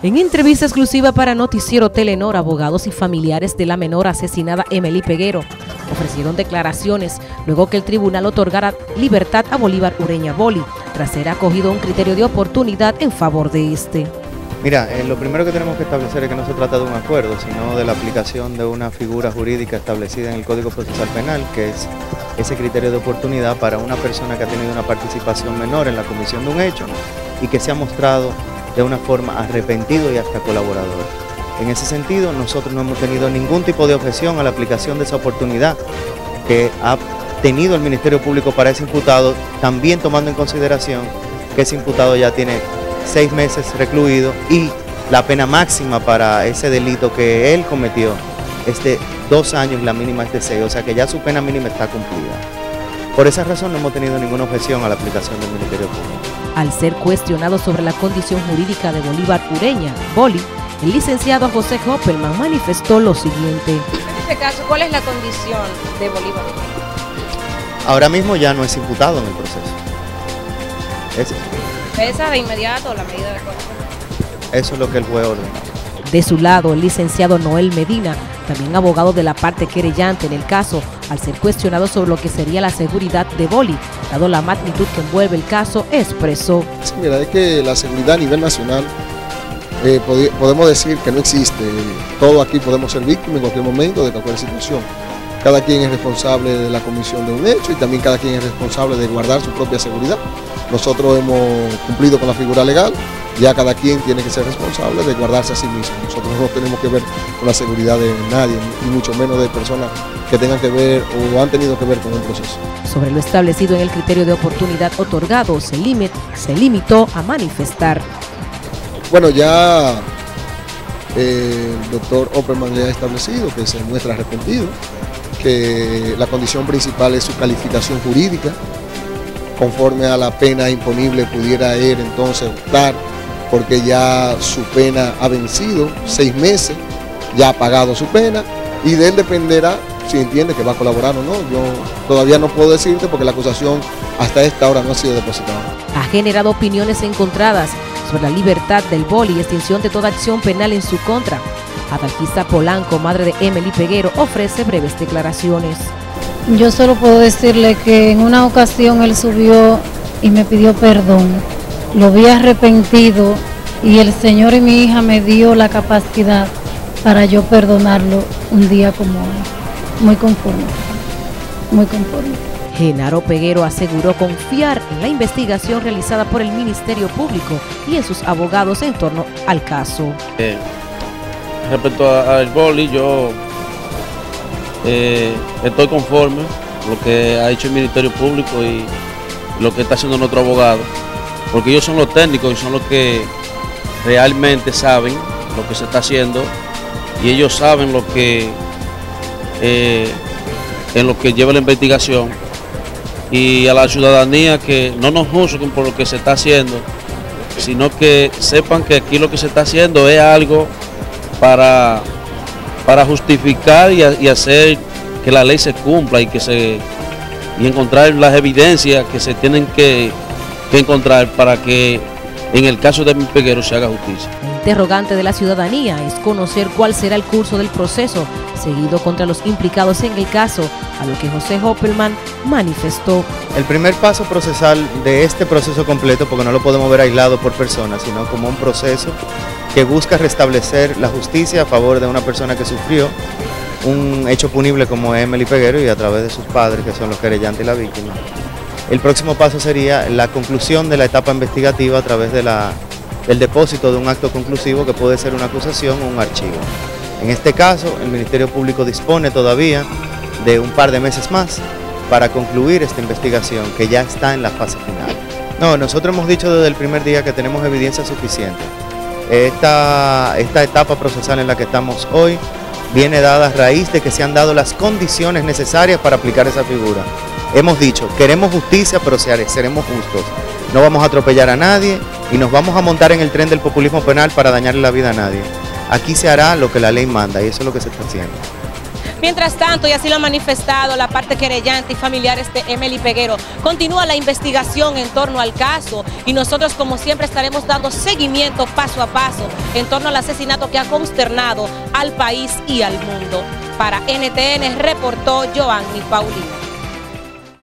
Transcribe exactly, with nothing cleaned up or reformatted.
En entrevista exclusiva para Noticiero Telenor, abogados y familiares de la menor asesinada Emely Peguero ofrecieron declaraciones luego que el tribunal otorgara libertad a Bolívar Ureña Boli, tras ser acogido un criterio de oportunidad en favor de este. Mira, eh, lo primero que tenemos que establecer es que no se trata de un acuerdo, sino de la aplicación de una figura jurídica establecida en el Código Procesal Penal, que es ese criterio de oportunidad para una persona que ha tenido una participación menor en la comisión de un hecho y que se ha mostrado de una forma arrepentido y hasta colaborador. En ese sentido, nosotros no hemos tenido ningún tipo de objeción a la aplicación de esa oportunidad que ha tenido el Ministerio Público para ese imputado, también tomando en consideración que ese imputado ya tiene seis meses recluido y la pena máxima para ese delito que él cometió es de dos años y la mínima es de seis, o sea que ya su pena mínima está cumplida. Por esa razón no hemos tenido ninguna objeción a la aplicación del Ministerio Público. Al ser cuestionado sobre la condición jurídica de Bolívar Ureña Boli, el licenciado José Hoppelman manifestó lo siguiente. En este caso, ¿cuál es la condición de Bolívar? Ahora mismo ya no es imputado en el proceso. Eso. ¿Pesa de inmediato la medida de coerción? Eso es lo que el juez ordenó. De su lado, el licenciado Noel Medina, también abogado de la parte querellante en el caso, al ser cuestionado sobre lo que sería la seguridad de Boli, dado la magnitud que envuelve el caso, expresó. Sí, mira, es que la seguridad a nivel nacional, eh, pod podemos decir que no existe. Todos aquí podemos ser víctimas en cualquier momento de cualquier situación. Cada quien es responsable de la comisión de un hecho y también cada quien es responsable de guardar su propia seguridad. Nosotros hemos cumplido con la figura legal, ya cada quien tiene que ser responsable de guardarse a sí mismo. Nosotros no tenemos que ver con la seguridad de nadie, y mucho menos de personas que tengan que ver o han tenido que ver con un proceso. Sobre lo establecido en el criterio de oportunidad otorgado, se, limit, se limitó a manifestar. Bueno, ya eh, el doctor Hoppelman le ha establecido que se muestra arrepentido, que la condición principal es su calificación jurídica, conforme a la pena imponible pudiera él entonces optar, porque ya su pena ha vencido, seis meses, ya ha pagado su pena, y de él dependerá si entiende que va a colaborar o no. Yo todavía no puedo decirte porque la acusación hasta esta hora no ha sido depositada. Ha generado opiniones encontradas sobre la libertad del Boli y extinción de toda acción penal en su contra. Adalgisa Polanco, madre de Emely Peguero, ofrece breves declaraciones. Yo solo puedo decirle que en una ocasión él subió y me pidió perdón. Lo vi arrepentido y el Señor y mi hija me dio la capacidad para yo perdonarlo un día como hoy. Muy conforme, muy conforme. Genaro Peguero aseguró confiar en la investigación realizada por el Ministerio Público y en sus abogados en torno al caso. Eh, respecto al Boli, yo eh, estoy conforme con lo que ha hecho el Ministerio Público y lo que está haciendo nuestro abogado, porque ellos son los técnicos y son los que realmente saben lo que se está haciendo y ellos saben lo que eh, en lo que lleva la investigación, y a la ciudadanía que no nos juzguen por lo que se está haciendo, sino que sepan que aquí lo que se está haciendo es algo para, para justificar y, y hacer que la ley se cumpla y que se y encontrar las evidencias que se tienen que, que encontrar para que en el caso de Emely Peguero se haga justicia. La interrogante de la ciudadanía es conocer cuál será el curso del proceso seguido contra los implicados en el caso, a lo que José Hoppelman manifestó. El primer paso procesal de este proceso completo, porque no lo podemos ver aislado por persona, sino como un proceso que busca restablecer la justicia a favor de una persona que sufrió un hecho punible como Emely Peguero y a través de sus padres, que son los querellantes y la víctima. El próximo paso sería la conclusión de la etapa investigativa a través de la, del depósito de un acto conclusivo que puede ser una acusación o un archivo. En este caso, el Ministerio Público dispone todavía de un par de meses más para concluir esta investigación que ya está en la fase final. No, nosotros hemos dicho desde el primer día que tenemos evidencia suficiente. Esta, esta etapa procesal en la que estamos hoy viene dada a raíz de que se han dado las condiciones necesarias para aplicar esa figura. Hemos dicho, queremos justicia, pero seremos justos. No vamos a atropellar a nadie y nos vamos a montar en el tren del populismo penal para dañarle la vida a nadie. Aquí se hará lo que la ley manda y eso es lo que se está haciendo. Mientras tanto, y así lo ha manifestado la parte querellante y familiares de Emely Peguero, continúa la investigación en torno al caso y nosotros, como siempre, estaremos dando seguimiento paso a paso en torno al asesinato que ha consternado al país y al mundo. Para N T N reportó Joanny Paulino.